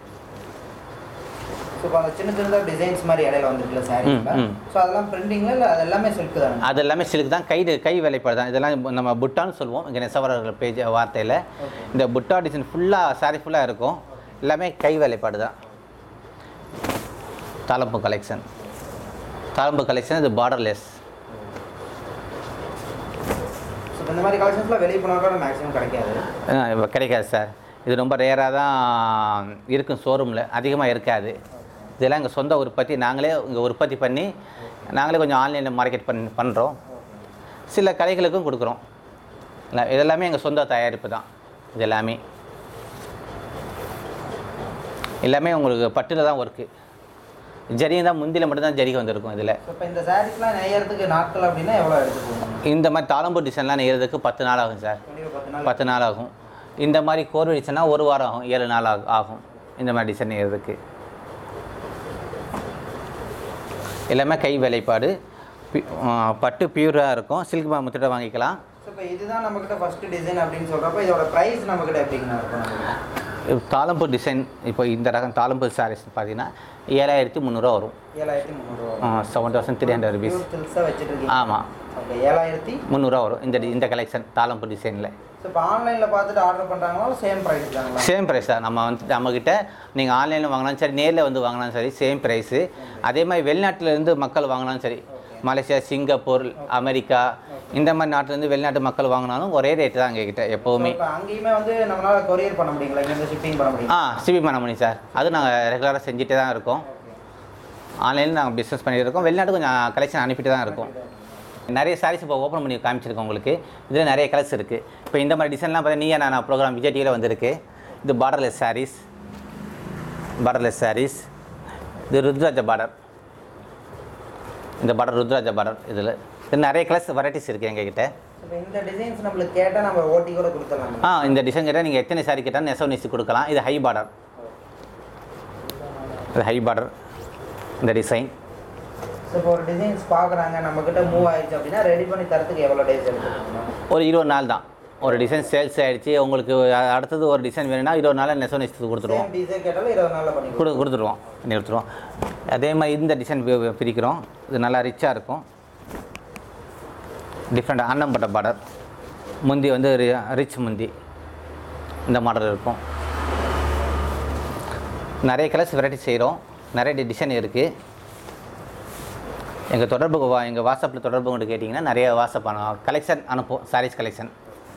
இப்போ அந்த சின்ன சின்னதாக டிசைன்ஸ் மாதிரி இடையில வந்துருக்குல்ல சாரீஸ்ல, ஸோ அதெல்லாம் பிரிண்டிங்ல இல்லை அது எல்லாமே சில்க் தான்? அது எல்லாமே சில்க் தான். கை கை வேலைப்பாடு தான். இதெல்லாம் நம்ம புட்டான்னு சொல்லுவோம் இங்கே நெசவரர்கள் பேஜ் வார்த்தையில். இந்த புட்டா டிசைன் ஃபுல்லாக சாரீ ஃபுல்லாக இருக்கும். எல்லாமே கை வேலைப்பாடு தான். தாளம்பு கலெக்ஷன் தாளம்பு கலெக்ஷன் இது பார்டர்லெஸ். இந்த மாதிரி கலெக்ஷன்ஸ்லாம் வெளியே போனால் கூட மேக்ஸிமம் கிடைக்காது. இப்போ கிடைக்காது சார். இது ரொம்ப ரேராக தான் இருக்கும், ஷோரூமில் அதிகமாக இருக்காது. இதெல்லாம் எங்கள் சொந்த உற்பத்தி, நாங்களே இங்கே உற்பத்தி பண்ணி நாங்களே கொஞ்சம் ஆன்லைனில் மார்க்கெட் பண் பண்ணுறோம். சில கடைகளுக்கும் கொடுக்குறோம். இல்லை, இதெல்லாமே எங்கள் சொந்த தயாரிப்பு தான். இது எல்லாமே எல்லாமே உங்களுக்கு பட்டில் தான் ஒர்க்கு. ஜரியும் தான் முந்தியில் மட்டும்தான் ஜரிகை வந்திருக்கும் இதில். இப்போ இந்த சாரீஸ்லாம் நெய்யறதுக்கு நாட்கள் அப்படின்னா எவ்வளோ எடுத்துக்கோங்க? இந்த மாதிரி தாளம்பூ டிசைன்லாம் நெய்யறதுக்கு பத்து நாள் ஆகும் சார். பத்து நாள் ஆகும். இந்த மாதிரி கோர்வை டிசைன்னா ஒரு வாரம் ஆகும், ஏழு நாள் ஆகும் ஆகும் இந்த மாதிரி டிசைன் நெய்யறதுக்கு. எல்லாமே கை வேலைப்பாடு, பட்டு பியூராக இருக்கும். சில்க் முத்திட்ட வாங்கிக்கலாம். இப்போ இதுதான் நம்மக்கிட்ட ஃபஸ்ட்டு டிசைன் அப்படின்னு சொல்கிறப்ப இதோட ப்ரைஸ் நம்மக்கிட்ட எப்படிங்கண்ணா இருக்கும்? தாளம்பூ டிசைன் இப்போ இந்த ரகம் தாளம்பூ சாரீஸ் பார்த்தீங்கன்னா ஏழாயிரத்தி முந்நூறுரூவா வரும். ஏழாயிரத்தி முந்நூறுரூவா seven thousand three hundred rupees. வச்சுட்டு ஆமாம், ஓகே. ஏழாயிரத்தி முந்நூறுரூவா வரும் இந்த இந்த கலெக்ஷன் தாளம்பூ டிசைனில். ஸோ இப்போ ஆன்லைனில் பார்த்துட்டு ஆர்டர் பண்ணுறாங்களா சேம் ப்ரைஸ் தாங்களா? சேம் ப்ரைஸ் தான். நம்ம வந்து நம்மக்கிட்ட நீங்கள் ஆன்லைனில் வாங்கினாலும் சரி, நேரில் வந்து வாங்கினாலும் சரி, சேம் ப்ரைஸு. அதே மாதிரி வெளிநாட்டிலேருந்து மக்கள் வாங்கினாலும் சரி, மலேசியா, சிங்கப்பூர், அமெரிக்கா இந்த மாதிரி நாட்டிலேருந்து வெளிநாட்டு மக்கள் வாங்கினாலும் ஒரே ரேட்டு தான் எங்ககிட்ட எப்போவுமே. அங்கேயுமே வந்து நம்மளால் கொரியர் பண்ண முடியுங்களா? இங்கேருந்து ஷிப்பிங் பண்ண முடியும்? ஆ, ஷிப்பிங் பண்ண முடியும் சார். அது நாங்கள் ரெகுலராக செஞ்சுட்டே தான் இருக்கோம். ஆன்லைனில் நாங்கள் பிஸ்னஸ் பண்ணிகிட்டு இருக்கோம். வெளிநாட்டு கொஞ்சம் கலெக்ஷன் அனுப்பிட்டு தான் இருக்கோம். நிறைய சாரீஸ் இப்போ ஓப்பன் பண்ணி காமிச்சிருக்கோம் உங்களுக்கு. இதில் நிறைய கலர்ஸ் இருக்குது. இப்போ இந்த மாதிரி டிசைன்லாம் பார்த்தா நீயா நான் ப்ரோக்ராம் விஜய் டிவியில் வந்திருக்கு. இது பார்டர்லெஸ் சாரீஸ், பார்டர்லெஸ் சாரீஸ். இது ருத்ராஜ பார்டர், இந்த பார்டர் ருத்ராஜ பார்டர். இதில் இது நிறைய கலர்ஸ் வெரைட்டிஸ் இருக்குது எங்ககிட்ட. இந்த டிசைன்ஸ் நம்மளுக்கு கேட்டால் நம்ம ஓட்டி கூட கொடுத்துடலாம். ஆ, இந்த டிசைன் கேட்டால் நீங்கள் எத்தனை சாரி கேட்டாலும் நெசவு நெசி கொடுக்கலாம். இது ஹை பார்டர், இது ஹை பார்டர் இந்த டிசைன். இப்போ ஒரு டிசைன்ஸ் பார்க்குறாங்க, நம்மக்கிட்ட மூவ் ஆயிடுச்சு அப்படின்னா ரெடி பண்ணி தரத்துக்கு எவ்வளோ டேஸ் எடுத்துக்கணும்? ஒரு இருபது நாள் தான். ஒரு டிசைன் சேல்ஸ் ஆகிடுச்சு, உங்களுக்கு அடுத்தது ஒரு டிசைன் வேணும்னா இருபது நாளில் நெசவு நெசி கொடுத்துருவோம். டிசைன் கேட்டாலும் இருபது நாளில் பண்ணி கொடு கொடுத்துருவோம் பண்ணி கொடுத்துருவோம். அதே மாதிரி இந்த டிசைன் பிரிக்கிறோம். இது நல்லா ரிச்சாக இருக்கும். டிஃப்ரெண்ட் அன்னம்பட்ட பார்டர், முந்தி வந்து ரிச் முந்தி இந்த மாடல் இருக்கும். நிறைய கலர்ஸ் வெரைட்டி செய்கிறோம். நிறைய டிசைன் இருக்குது. எங்கள் தொடர்புக்கு வா எங்கள் வாட்ஸ்அப்பில் தொடர்பு கொண்டு கேட்டிங்கன்னா நிறைய வாட்ஸ்அப் பண்ணுவோம், கலெக்ஷன் அனுப்புவோம், saris collection.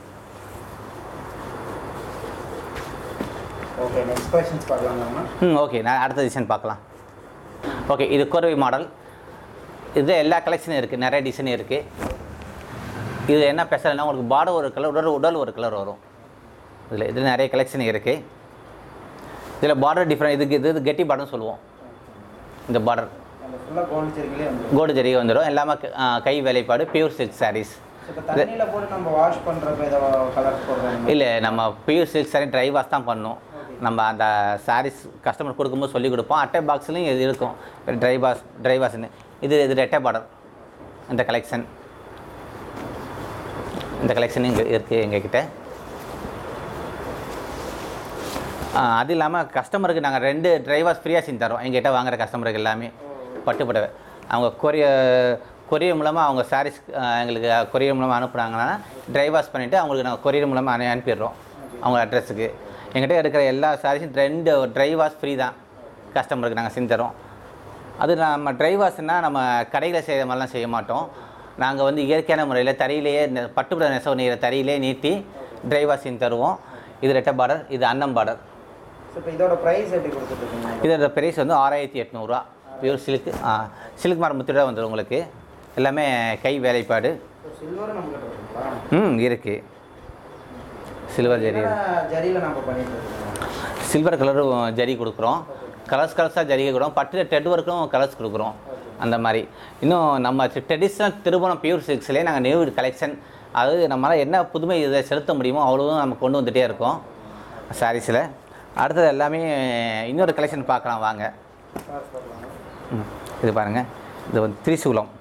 Okay, next questions பார்க்கலாமா? ம், ஓகே. நான் அடுத்த டிசைன் பார்க்கலாம். ஓகே, இது கோர்வை மாடல். இது எல்லா கலெக்ஷனும் இருக்குது, நிறைய டிசைன் இருக்குது. இது என்ன ஸ்பெஷல்னா உங்களுக்கு பார்டர் ஒரு கலர், உடல் உடல் ஒரு கலர் வரும். இதில் இதில் நிறைய கலெக்ஷன் இருக்குது. இதில் பார்டர் டிஃப்ரெண்ட். இதுக்கு இது கெட்டி பார்டர்னு சொல்லுவோம். இந்த பார்டர் கோல்டு ஜரிகை வந்துடும். எல்லாமே கை வேலைப்பாடு, பியூர் சில்க் சாரீஸ். இல்லை, நம்ம pure silk sari dry wash தான் பண்ணோம். நம்ம அந்த சாரீஸ் கஸ்டமர் கொடுக்கும்போது சொல்லி கொடுப்போம். அட்டை பாக்ஸ்லையும் இது இருக்கும், ட்ரை வாஷ் ட்ரை வாஷ்னு. இது இது ரெட்டை பார்டர். இந்த கலெக்ஷன் இந்த கலெக்ஷன் இங்கே இருக்குது எங்ககிட்ட. அது இல்லாமல் கஸ்டமருக்கு நாங்கள் ரெண்டு ட்ரை வாஷ் ஃப்ரீயாக செஞ்சு தரோம். எங்ககிட்ட வாங்குகிற கஸ்டமருக்கு எல்லாமே பட்டு புடவை அவங்க கொரியர் கொரியர் மூலமாக அவங்க சாரீஸ் எங்களுக்கு கொரியர் மூலமாக அனுப்புனாங்கன்னா ட்ரை வாஷ் பண்ணிவிட்டு அவங்களுக்கு நாங்கள் கொரியர் மூலமாக அனு அனுப்பிடுறோம் அவங்க அட்ரஸுக்கு. எங்கிட்ட இருக்கிற எல்லா சாரீஸும் ரெண்டு ட்ரை வாஷ் ஃப்ரீ தான் கஸ்டமருக்கு நாங்கள் செஞ்சு தரோம். அது நம்ம ட்ரை வாஷ்னால் நம்ம கடையில் செய்கிற மாதிரிலாம் செய்ய மாட்டோம். நாங்கள் வந்து இயற்கையான முறையில் தறியிலேயே பட்டுப்புட நெசவு நெய்கிற தறியிலே நீட்டி ட்ரை வாஷ் செஞ்சு தருவோம். இது ரெட்டை பார்டர், இது அன்னம் பார்டர். இப்போ இதோட ப்ரைஸ் எப்படி கொடுத்துருக்கீங்க? இதோட ப்ரைஸ் வந்து ஆறாயிரத்தி எட்நூறுரூவா. பியூர் சில்க் சில்க் மார்க் முத்திட வந்துடும் உங்களுக்கு. எல்லாமே கை வேலைப்பாடு. ம், இருக்குது. Silver zari, silver colour zari கொடுக்குறோம். கலர்ஸ் கலர்ஸாக ஜரிகை கொடுக்கும். பட்டில் டெட் ஒர்க்கும் கலர்ஸ் கொடுக்குறோம். அந்த மாதிரி இன்னும் நம்ம ட்ரெடிஷ்னல் திருபுவனம் பியூர் சில்க்ஸ்லேயே நாங்கள் நியூ கலெக்ஷன், அதாவது நம்மளால் என்ன புதுமை இதை செலுத்த முடியுமோ அவ்வளோவும் நம்ம கொண்டு வந்துகிட்டே இருக்கோம் சாரீஸில். அடுத்தது எல்லாமே இன்னொரு கலெக்ஷன் பார்க்கலாம் வாங்க. ம், இது பாருங்கள். இது வந்து திரிசூலம்,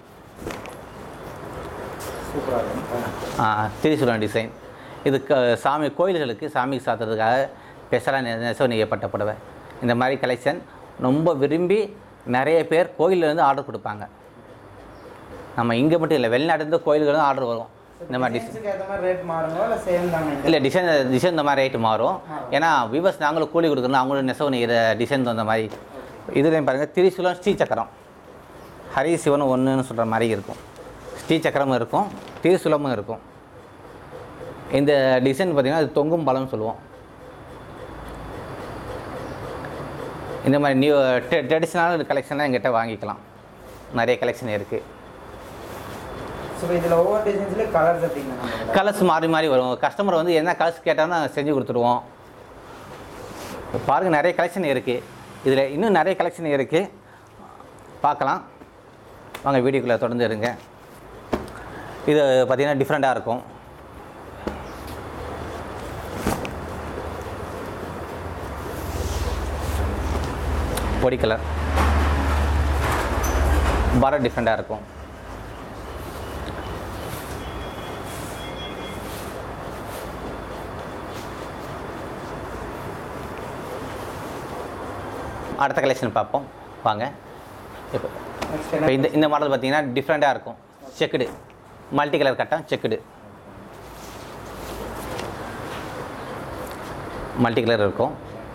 திரிசூலம் டிசைன். இது க சாமி கோயில்களுக்கு சாமிக்கு சாத்துறதுக்காக ஸ்பெஷலாக நெசவு நெய்யப்பட்ட புடவை. இந்த மாதிரி கலெக்ஷன் ரொம்ப விரும்பி நிறைய பேர் கோயிலேருந்து ஆர்டர் கொடுப்பாங்க. நம்ம இங்கே மட்டும் இல்லை, வெளிநாட்டுலேருந்து கோயில்களும் ஆர்டர் வரும். இந்த மாதிரி டிசைன் இல்லை, டிசைன் டிசைன் இந்த மாதிரி ரேட்டு மாறும். ஏன்னா வியூவர்ஸ் நாங்களும் கூலி கொடுக்குறோம், அவங்களும் நெசவு நெய்கிற டிசைன் தகுந்த மாதிரி. இதுலேயும் பாருங்கள், திரிசூலம் ஸ்ரீ சக்கரம், ஹரி சிவன் ஒன்றுன்னு சொல்கிற மாதிரி இருக்கும். ஸ்ரீ சக்கரமும் இருக்கும், திரிசூலமும் இருக்கும். இந்த டிசைன் பார்த்திங்கன்னா அது தொங்கும் பழம்னு சொல்லுவோம். இந்த மாதிரி நியூ ட்ரெ ட்ரெடிஷ்னலான கலெக்ஷன்லாம் எங்கிட்ட வாங்கிக்கலாம். நிறைய கலெக்ஷன் இருக்குது. ஸோ இதில் ஒவ்வொரு டிசைன்ஸ்லேயும் கலர்ஸ் அப்படின்னா கலர்ஸ் மாறி மாறி வரும். கஸ்டமர் வந்து என்ன கலர்ஸ் கேட்டாலும் நாங்கள் செஞ்சு கொடுத்துருவோம். பாருங்கள், நிறைய கலெக்ஷன் இருக்குது. இதில் இன்னும் நிறைய கலெக்ஷன் இருக்குது, பார்க்கலாம் வாங்க. வீடியோக்குள்ளே தொடர்ந்து இருங்க. இது பார்த்திங்கன்னா டிஃப்ரெண்ட்டாக இருக்கும். பொடி கலர் பார்டர் டிஃப்ரெண்ட்டாக இருக்கும். அடுத்த கலெக்ஷன் பார்ப்போம் வாங்க. இப்போ இப்போ இந்த இந்த மாடல் பார்த்தீங்கன்னா டிஃப்ரெண்ட்டாக இருக்கும். செக்குடு மல்டி கலர் கட்டம், செக்குடு மல்டி கலர் இருக்கும்.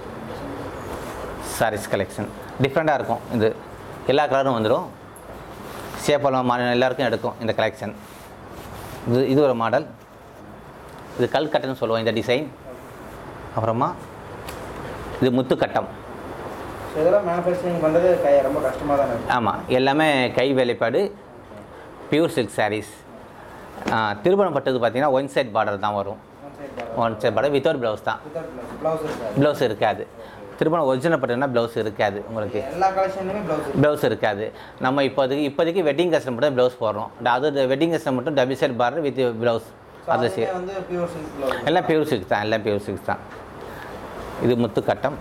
சாரீஸ் கலெக்ஷன் டிஃப்ரெண்ட்டாக இருக்கும். இது எல்லா கலரும் வந்துடும். சேப்பலம் மாடல் எல்லாருக்கும் எடுக்கும் இந்த கலெக்ஷன். இது இது ஒரு மாடல். இது கல் கட்டம்னு சொல்லுவோம் இந்த டிசைன். அப்புறமா இது முத்து கட்டம். இதெல்லாம் மேனுஃபேக்சரிங் பண்ணுறது கை ரொம்ப கஷ்டமாக தான் இருக்குது. ஆமாம், எல்லாமே கை வேலைப்பாடு, பியூர் சில்க் சாரீஸ். திருமணம் பட்டது பார்த்தீங்கன்னா ஒன் சைட் பார்டர் தான் வரும். One side border without blouse தான். ப்ளவுஸ் இருக்காது. திருமணம் ஒரிஜினல் பட்டதுன்னா ப்ளவுஸ் இருக்காது உங்களுக்கு. எல்லா கலெக்ஷன்லையுமே ப்ளவுஸ் ப்ளவுஸ் இருக்காது. நம்ம இப்போதைக்கு இப்போதைக்கு வெட்டிங் கஸ்டம் மட்டும் ப்ளவுஸ் போடுறோம். அது வெட்டிங் கஸ்டம் மட்டும் double side border with blouse. அது வந்து பியூர் சில்க் எல்லாம் பியூர் சில்க் தான். எல்லாம் பியூர் சில்க் தான். இது முத்து கட்டம்.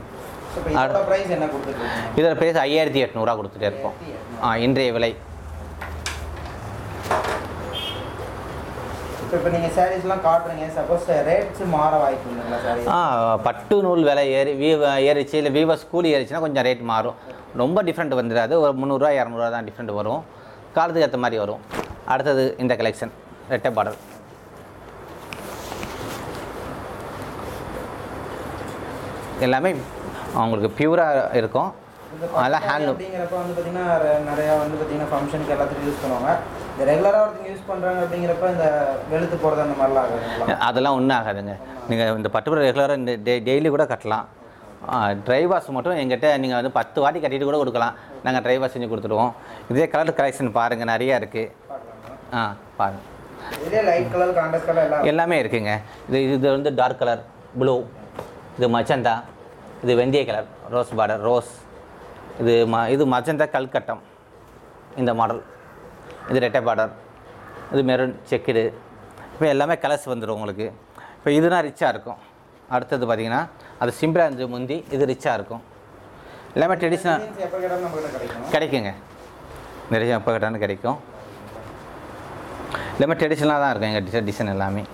இதோட ப்ரைஸ் ஐயாயிரத்தி எட்நூறுவா கொடுத்துட்டே இருப்போம். ஆ இன்றைய விலை. இப்போ நீங்கள் சாரீஸ்லாம் காட்டுறீங்க, சப்போஸ் ரேட்ஸ் மாற வாய்ப்பு இல்லைங்களா சாரி? ஆ பட்டு நூல் விலை ஏறி வீ ஏறிச்சு இல்லை வீவர்ஸ் கூலி ஏறிச்சுன்னா கொஞ்சம் ரேட் மாறும். ரொம்ப டிஃப்ரெண்ட் வந்துடாது. ஒரு முந்நூறுரூவா இரநூறுவா தான் டிஃப்ரெண்ட் வரும். காலத்துக்கு ஏற்ற மாதிரி வரும். அடுத்தது இந்த கலெக்ஷன் ரெட்டை பார்டர். எல்லாமே அவங்களுக்கு பியூராக இருக்கும். அதெல்லாம் ஹேண்ட்லூம் அப்படிங்கிறப்ப வந்து பார்த்திங்கன்னா நிறையா வந்து பார்த்திங்கன்னா ஃபங்க்ஷனுக்கு எல்லாத்துக்கும் யூஸ் பண்ணுவாங்க. இந்த ரெகுலராக ஒருத்தங்க யூஸ் பண்ணுறாங்க அப்படிங்கிறப்ப இந்த வெளுத்து போகிறது அந்த மாதிரிலாம் ஆகுதுங்களா? அதெல்லாம் ஒன்றும் ஆகாதுங்க. நீங்கள் இந்த பட்டு ரெகுலராக இந்த டெ டெய்லி கூட கட்டலாம். ட்ரை வாஷ் மட்டும் எங்கிட்ட நீங்கள் வந்து பத்து வாட்டி கட்டிட்டு கூட கொடுக்கலாம். நாங்கள் ட்ரை வாஷ் செஞ்சு கொடுத்துருவோம். இதே கலர் கலெக்ஷன் பாருங்கள், நிறையா இருக்குது. ஆ பாருங்கள், இதே லைட் கலர், கான்ட்ராஸ்ட் கலர் எல்லாம் எல்லாமே இருக்குங்க. இது இது வந்து டார்க் கலர் ப்ளூ, இது மச்சந்தா, இது வெந்தய கலர் ரோஸ் பார்டர் ரோஸ், இது ம இது மச்சந்தா கல்கட்டம் இந்த மாடல், இது ரெட்டை பார்டர், இது மெரூன் செக்குடு. இப்போ எல்லாமே கலர்ஸ் வந்துடும் உங்களுக்கு. இப்போ இதுனா ரிச்சாக இருக்கும். அடுத்தது பார்த்திங்கன்னா அது சிம்பிளாக இருந்துச்சு முந்தி, இது ரிச்சாக இருக்கும். எல்லாமே ட்ரெடிஷ்னல் கிடைக்குங்க. நிறைய எப்போ கேட்டாலும் கிடைக்கும். எல்லாமே ட்ரெடிஷ்னலாக தான் இருக்கும் எங்கள் டிசைன் டிசைன் எல்லாமே.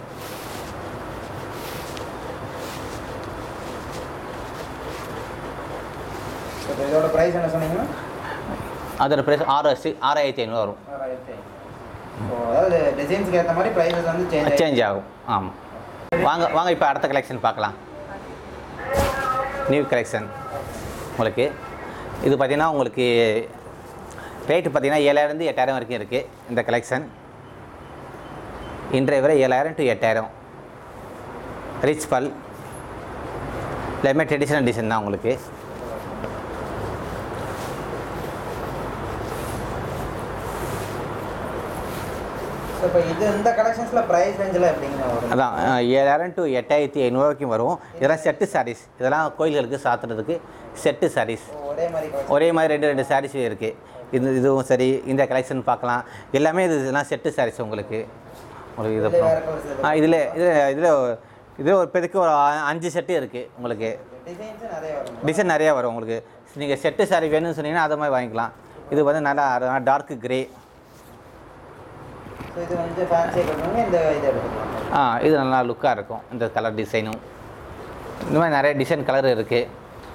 இதோட ப்ரைஸ் என்ன சொன்னீங்கன்னா? அதோட ப்ரைஸ் ஆறு ஆறாயிரத்தி ஐநூறு வரும். அதாவது டிசைன்ஸ்க்கு ஏற்ற மாதிரி ப்ரைஸஸ் வந்து சேஞ்ச் சேஞ்ச் ஆகும். ஆமாம். வாங்க வாங்க இப்போ அடுத்த கலெக்ஷன் பார்க்கலாம். நியூ கலெக்ஷன் உங்களுக்கு. இது பார்த்திங்கன்னா உங்களுக்கு ரேட்டு பார்த்திங்கன்னா ஏழாயிரம்லேருந்து எட்டாயிரம் வரைக்கும் இருக்குது இந்த கலெக்ஷன். இன்றைய விலை ஏழாயிரம் டு எட்டாயிரம். ரிச் பல் எல்லாமே ட்ரெடிஷ்னல் டிசைன் தான் உங்களுக்கு. இப்போ இது இந்த கலெக்ஷன்ஸில் ப்ரைஸ் ரேஞ்சில் எப்படிங்க வரும்? அதான் ஏழாயிரம் டு எட்டாயிரத்தி ஐநூறு வரைக்கும் வரும். இதெல்லாம் செட்டு சாரீஸ். இதெல்லாம் கோயில்களுக்கு சாத்துறதுக்கு செட்டு சாரீஸ். ஒரே மாதிரி ஒரே மாதிரி ரெண்டு ரெண்டு சாரீஸ் இருக்குது. இது இதுவும் சரி. இந்த கலெக்ஷன் பார்க்கலாம். எல்லாமே இது இதெல்லாம் செட்டு சாரீஸ் உங்களுக்கு. உங்களுக்கு இது அப்புறம் ஆ இதில் இதில் இதில் இதில் ஒரு பெருக்கு ஒரு அஞ்சு செட்டு இருக்குது உங்களுக்கு. டிசைன் நிறையா வரும் உங்களுக்கு. நீங்கள் செட்டு சாரீ வேணும்னு சொன்னீங்கன்னா அதை மாதிரி வாங்கிக்கலாம். இது வந்து நல்லா டார்க் கிரே. இது வந்து ஃபேன்சியாக கட்டணுங்க. இந்த இது எடுத்துக்கலாம். ஆ இது நல்லா லுக்காக இருக்கும். இந்த கலர் டிசைனும் இந்த மாதிரி நிறைய டிசைன் கலர் இருக்குது.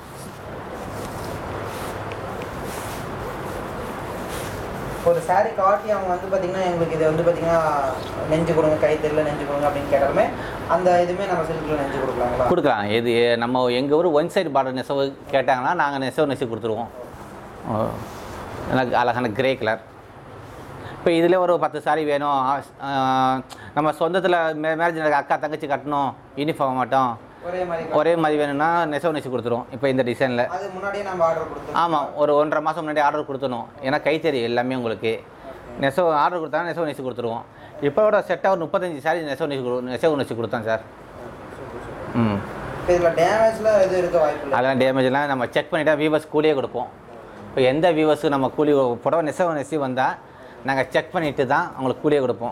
ஒரு சாரீ காட்டி அவங்க வந்து பார்த்திங்கன்னா எங்களுக்கு இது வந்து பார்த்திங்கன்னா நெஞ்சு கொடுங்க, கை தெரியல நெஞ்சு கொடுங்க அப்படின்னு கேட்டாலுமே அந்த இதுவுமே நம்ம சில்கில் நெஞ்சு கொடுக்கலாங்களா? கொடுக்கலாம். இது நம்ம எங்கள் ஊர் ஒன் சைடு பார்டர் நெசவு கேட்டாங்கன்னா நாங்கள் நெசவு நெசவு கொடுத்துருவோம். எனக்கு அழகான கிரே கலர். இப்போ இதில் ஒரு பத்து சாரி வேணும், ஆ, நம்ம சொந்தத்தில் மே மேரேஜ் அக்கா தங்கச்சி கட்டணும் யூனிஃபார்ம் மட்டும் ஒரே மாதிரி ஒரே மாதிரி வேணும்னா நெசவு நெசி கொடுத்துருவோம். இப்போ இந்த டிசைனில் அது முன்னாடியே நம்ம ஆர்டர் கொடுத்தோம். ஆமாம், ஒரு ஒன்றரை மாதம் முன்னாடி ஆர்டர் கொடுத்துணும். ஏன்னா கைத்தறி எல்லாமே உங்களுக்கு நெசவு ஆர்டர் கொடுத்தா நெசவு நெசி கொடுத்துருவோம். இப்போட செட்டாக ஒரு முப்பத்தஞ்சு சாரி நெசவு நெசி கொடு நெசவு நெசி கொடுத்தோம் சார். ம் இதில் டேமேஜ்லாம் எதுவும் இருக்க வாய்ப்பு இல்லை. அதெல்லாம் டேமேஜ்லாம் நம்ம செக் பண்ணிவிட்டா வீவர்ஸ் கூலியே கொடுப்போம். இப்போ எந்த வீவர்ஸுக்கு நம்ம கூலி புடவை நெசவு நெசி வந்தால் நாங்கள் செக் பண்ணிவிட்டு தான் அவங்களுக்கு கூலியே கொடுப்போம்.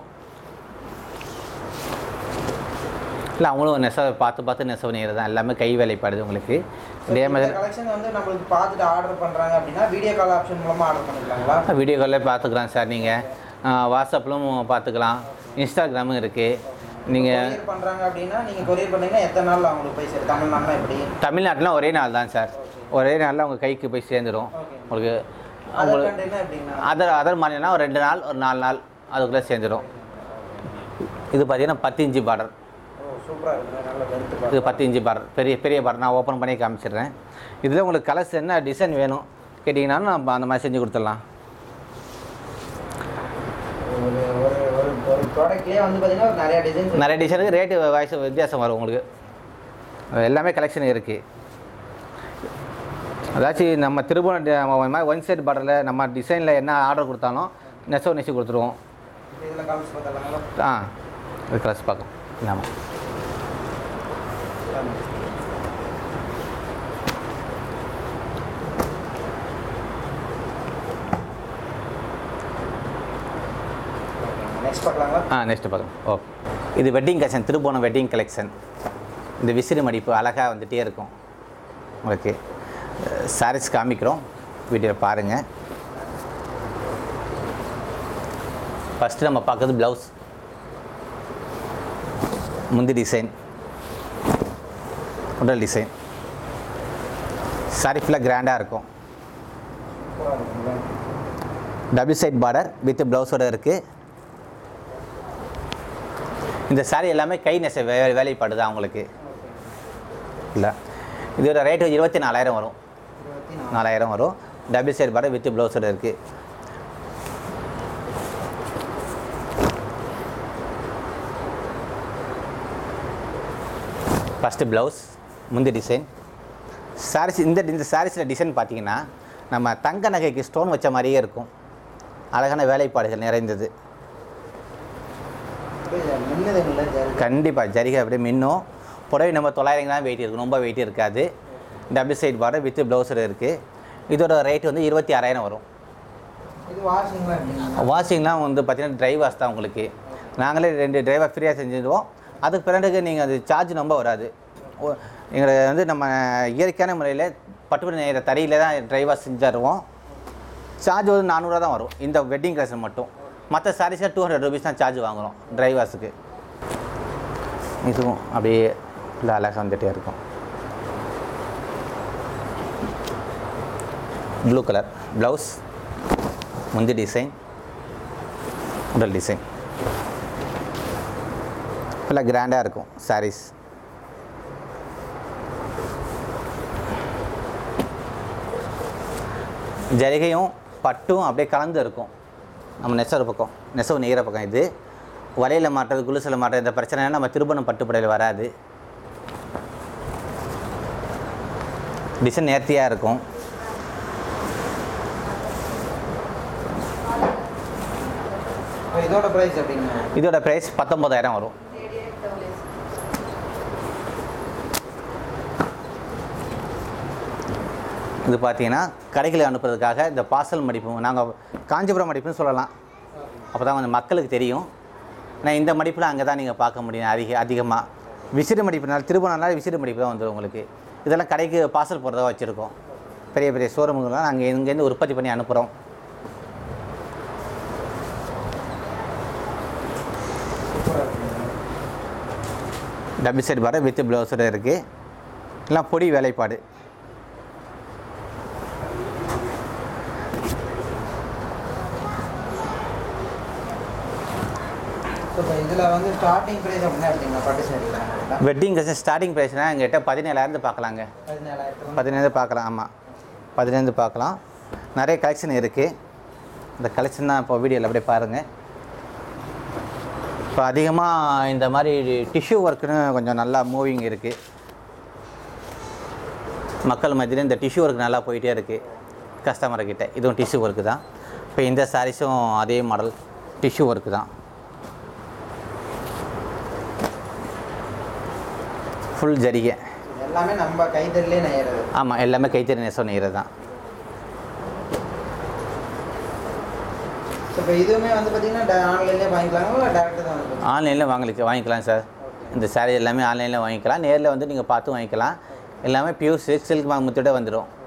இல்லை அவங்களும் நெசவை பார்த்து பார்த்து நெசவு நெய்கிறது தான், எல்லாமே கை வேலைப்பாடுது உங்களுக்கு. டேமேஜ் கலெக்ஷன் வந்து நம்மளுக்கு பார்த்துட்டு ஆர்டர் பண்ணுறாங்க அப்படின்னா வீடியோ கால் ஆப்ஷன் மூலமாக ஆர்டர் பண்ணிக்கலாங்களா? வீடியோ காலில் பார்த்துக்கலாம் சார். நீங்கள் வாட்ஸ்அப்பிலும் பார்த்துக்கலாம், இன்ஸ்டாகிராமும் இருக்குது. நீங்கள் கொரியர் பண்ணுறாங்க அப்படின்னா நீங்கள் கொரியர் பண்ணீங்கன்னா எத்தனை நாள் அவங்களுக்கு போய் சேரும்? தமிழ்நாட்டில் எப்படி? தமிழ்நாட்டில் ஒரே நாள் தான் சார். ஒரே நாளில் அவங்க கைக்கு போய் சேர்ந்துடும் உங்களுக்கு. அதர் கண்ட்ரினா எப்படின்னா? அதர் அதர் மாநிலம்னா ஒரு ரெண்டு நாள் ஒரு நாலு நாள் அதுக்குள்ளே சேர்ந்துடும். இது பார்த்தீங்கன்னா பத்து இன்ச்சு பார்டர். சூப்பராக இருக்குது, நல்ல லென்த். இது பத்து இன்ச்சு பார்டர், பெரிய பெரிய பார்டர். நான் ஓப்பன் பண்ணி காமிச்சிடுறேன். இதில் உங்களுக்கு கலர்ஸ் என்ன டிசைன் வேணும் கேட்டிங்கன்னாலும் நம்ம அந்த மாதிரி செஞ்சு கொடுத்துடலாம். ஒரு ஒரு ஒரு ஒரு ப்ராடக்ட்லேயே வந்து பார்த்தீங்கன்னா நிறைய டிசைன்ஸ் நிறைய டிசைனுக்கு ரேட்டு வயசு வித்தியாசம் வரும் உங்களுக்கு. எல்லாமே கலெக்ஷன் இருக்குது. அதாச்சும் நம்ம திருப்பூர் ஒன் சைட் பார்டரில் நம்ம டிசைனில் என்ன ஆர்டர் கொடுத்தாலும் நெசவு நெசி கொடுத்துருவோம். இதில் காமிச்சு பார்த்துடலாங்களா? ஆ இது கலர்ஸ் பார்க்கலாம். ஆமாம், நெக்ஸ்ட் பார்க்கலாங்களா? ஆ நெக்ஸ்ட்டு பார்க்கலாம். ஓ, இது வெட்டிங் கலெக்ஷன், திருப்போணம் வெட்டிங் கலெக்ஷன். இந்த விசிறி மடிப்பு அழகாக வந்துகிட்டே இருக்கும் உங்களுக்கு. சாரீஸ் காமிக்கிறோம், வீடியோ பாருங்கள். ஃபஸ்ட்டு நம்ம பார்க்குறது ப்ளவுஸ், முந்தி டிசைன், உடல் டிசைன். சாரி ஃபுல்லாக கிராண்டாக இருக்கும். டபுள் சைட் பார்டர் வித் ப்ளவுஸோடு இருக்குது. இந்த சாரி எல்லாமே கை நெச வே வேலைப்பாடு தான் உங்களுக்கு. இல்லை, இதோட ரேட்டு இருபத்தி நாலாயிரம் வரும். நாலாயிரம் வரும். டபுள் சைட் பார்டர் வித் ப்ளவுஸோடு இருக்குது. ஃபஸ்ட்டு ப்ளவுஸ், முந்தி டிசைன். சாரீஸ் இந்த இந்த சாரீஸில் டிசைன் பார்த்தீங்கன்னா நம்ம தங்க நகைக்கு ஸ்டோன் வச்ச மாதிரியே இருக்கும். அழகான வேலைப்பாடுகள் நிறைந்தது. கண்டிப்பாக ஜரிகை அப்படியே மின்னும். புடவை நம்ம தொள்ளாயிரம் கிராம் வெயிட் இருக்கும், ரொம்ப வெயிட் இருக்காது. டபுள் சைட் பார்டர் வித் ப்ளவுஸில் இருக்குது. இதோட ரேட் வந்து இருபத்தி ஆறாயிரம் வரும். இது வாஷிங்லாம் வாஷிங்லாம் வந்து பார்த்தீங்கன்னா ட்ரை வாஷ் தான் உங்களுக்கு. நாங்களே ரெண்டு டிரைவர் ஃப்ரீயாக செஞ்சுடுவோம். அதுக்கு பிறகு நீங்கள் அது சார்ஜ் ரொம்ப வராது. எங்களை வந்து நம்ம இயற்கையான முறையில் பட்டுப்பட்டு நெய்கிற தறியில் தான் ட்ரை வாஷ் செஞ்சு தருவோம். சார்ஜ் வந்து நானூறுரூவா தான் வரும் இந்த வெட்டிங் கலெக்ஷன் மட்டும். மற்ற சாரீஸில் டூ ஹண்ட்ரட் ருபீஸ் தான் சார்ஜ் வாங்குகிறோம் ட்ரை வாஷுக்கு. இதுவும் அப்படியே இல்லை அழகாக வந்துகிட்டே இருக்கும். ப்ளூ கலர் ப்ளவுஸ், முந்தி டிசைன், உடல் டிசைன். ஃபுல்லாக கிராண்டாக இருக்கும் சாரீஸ். ஜரிகையும் பட்டும் அப்படியே கலந்து இருக்கும். நம்ம நெசவு பக்கம், நெசவு நெய்கிற பக்கம். இது வலையில் மாட்டுறது, குலுசில் மாட்டுறது இந்த பிரச்சனை நம்ம திருப்பணம் பட்டுப்படையில் வராது. டிசைன் நேர்த்தியாக இருக்கும். இதோட ப்ரைஸ் எப்படிங்க? இதோட ப்ரைஸ் பத்தொம்பதாயிரம் வரும். இது பார்த்தீங்கன்னா கடைகளுக்கு அனுப்புறதுக்காக இந்த பார்சல் மடிப்பு, நாங்கள் காஞ்சிபுரம் மடிப்புன்னு சொல்லலாம். அப்போ தான் கொஞ்சம் மக்களுக்கு தெரியும். நான் இந்த மடிப்பில் அங்கே தான் நீங்கள் பார்க்க முடியும் அதிக அதிகமாக. விசிறி மடிப்புனால திருப்பணம்னால விசிறி மடிப்பு தான் வந்துடும் உங்களுக்கு. இதெல்லாம் கடைக்கு பார்சல் போடுறதா வச்சுருக்கோம். பெரிய பெரிய ஷோரூமுங்கெலாம் நாங்கள் இங்கேருந்து உற்பத்தி பண்ணி அனுப்புகிறோம். டபுள் சைடு பாரு வித் ப்ளவுஸோட இருக்குது. எல்லாம் பொடி வேலைப்பாடு. இதில் வந்து ஸ்டார்டிங் ப்ரைஸ் அப்படின்னா எப்படிங்க பட்டு சாரி? வெட்டிங் ட்ரெஸ் ஸ்டார்டிங் ப்ரைஸ்னால் எங்கிட்ட பதினேழாயிரத்து பார்க்கலாங்க. பதினேழாயிரத்து பதினேழு பார்க்கலாம். ஆமாம், பதினேழு பார்க்கலாம். நிறைய கலெக்ஷன் இருக்குது. இந்த கலெக்ஷன் தான் இப்போ வீடியோவில் அப்படியே பாருங்கள். இப்போ அதிகமாக இந்த மாதிரி டிஷ்யூ ஒர்க்குன்னு கொஞ்சம் நல்லா மூவிங் இருக்குது. மக்கள் மத்தியில் இந்த டிஷ்யூ ஒர்க் நல்லா போயிட்டே இருக்குது கஸ்டமர்கிட்ட. இதுவும் டிஷ்யூ ஒர்க்கு தான். இப்போ இந்த சாரீஸும் அதே மாடல் டிஷ்யூ ஒர்க்கு தான். ஃபுல் ஜரிகை எல்லாமே நம்ம கைத்தறிலே நெய்யறது. ஆமாம், எல்லாமே கைத்தறி நெசவு நெய்கிறது தான். இப்போ இதுவுமே வந்து பார்த்தீங்கன்னா ஆன்லைன்லேயே வாங்கிக்கலாங்களா இல்லை டேரெக்டாக தான் வந்து ஆன்லைனில் வாங்கலிக்க வாங்கிக்கலாம் சார். இந்த சாரீ எல்லாமே ஆன்லைனில் வாங்கிக்கலாம். நேரில் வந்து நீங்கள் பார்த்து வாங்கிக்கலாம். எல்லாமே பியூர் சில்க் சில்க் முத்தோட வந்துடும்.